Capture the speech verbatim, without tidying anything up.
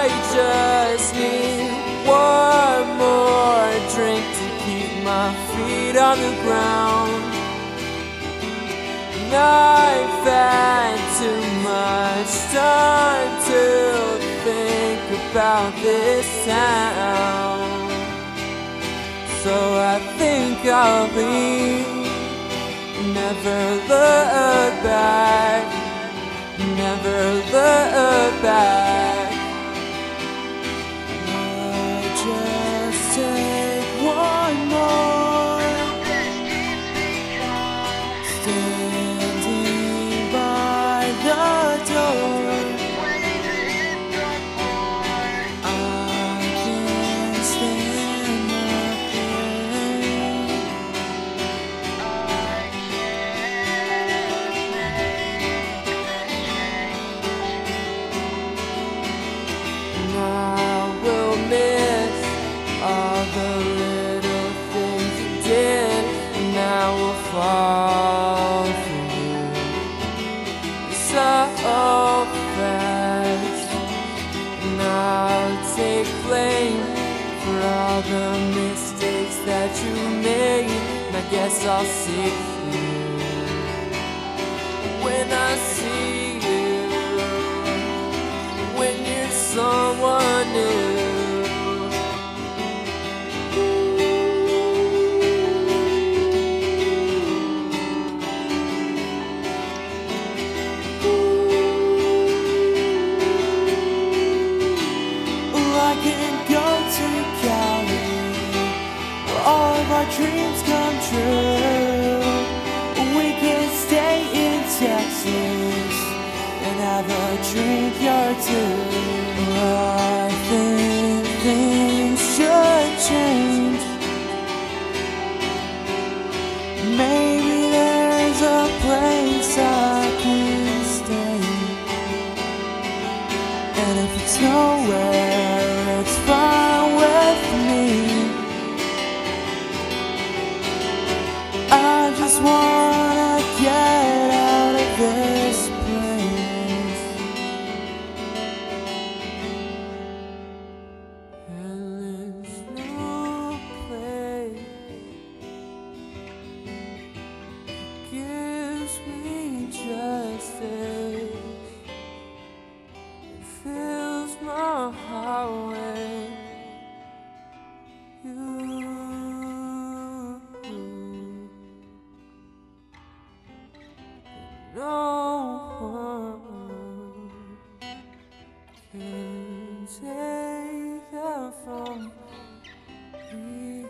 I just need one more drink to keep my feet on the ground. And I've had too much time to think about this town, so I think I'll leave. Never look back, never look back. I just take one more, standing by the door. I can't stand the pain. I will miss all the little things you did, and I will fall for you so fast. And I'll take blame for all the mistakes that you made, and I guess I'll see you when I see you, when you're someone new. I can go to Cali, where all of our dreams come true. We can stay in Texas and have a drink or two. I think things should change. Maybe there's a place I can stay, and if it's nowhere, it's fine with me. I just wanna get out of this place, and this new place gives me justice. It fills my heart with you. No one can take that from me.